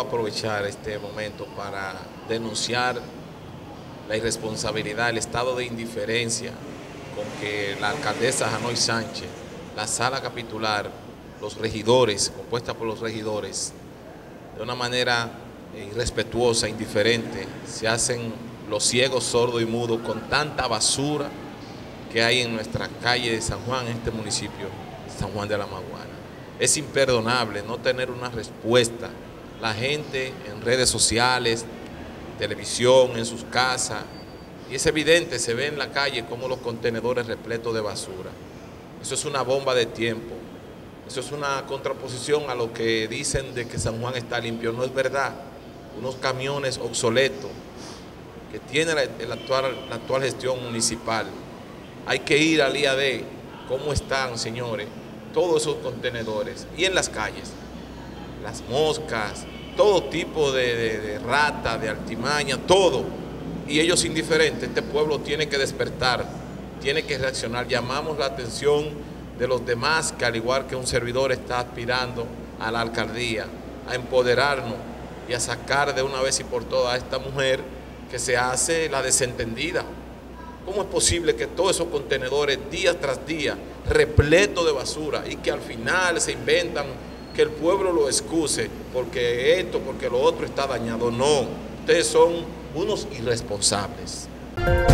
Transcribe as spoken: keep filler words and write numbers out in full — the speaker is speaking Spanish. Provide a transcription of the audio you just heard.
aprovechar este momento para denunciar la irresponsabilidad, el estado de indiferencia con que la alcaldesa Janoy Sánchez, la sala capitular, los regidores, compuesta por los regidores, de una manera irrespetuosa, indiferente, se hacen los ciegos, sordos y mudos con tanta basura que hay en nuestra calle de San Juan, en este municipio, San Juan de la Maguana. Es imperdonable no tener una respuesta. La gente en redes sociales, televisión, en sus casas, y es evidente, se ve en la calle como los contenedores repletos de basura. Eso es una bomba de tiempo. Eso es una contraposición a lo que dicen de que San Juan está limpio. No es verdad. Unos camiones obsoletos que tiene la, la, actual, la actual gestión municipal. Hay que ir al I A D, cómo están, señores, todos esos contenedores. Y en las calles, las moscas, todo tipo de, de, de rata, de artimaña, todo. Y ellos indiferentes. Este pueblo tiene que despertar, tiene que reaccionar. Llamamos la atención de los demás, que al igual que un servidor está aspirando a la alcaldía, a empoderarnos y a sacar de una vez y por todas a esta mujer que se hace la desentendida. ¿Cómo es posible que todos esos contenedores día tras día repletos de basura y que al final se inventan que el pueblo lo excuse porque esto, porque lo otro está dañado? No, ustedes son unos irresponsables.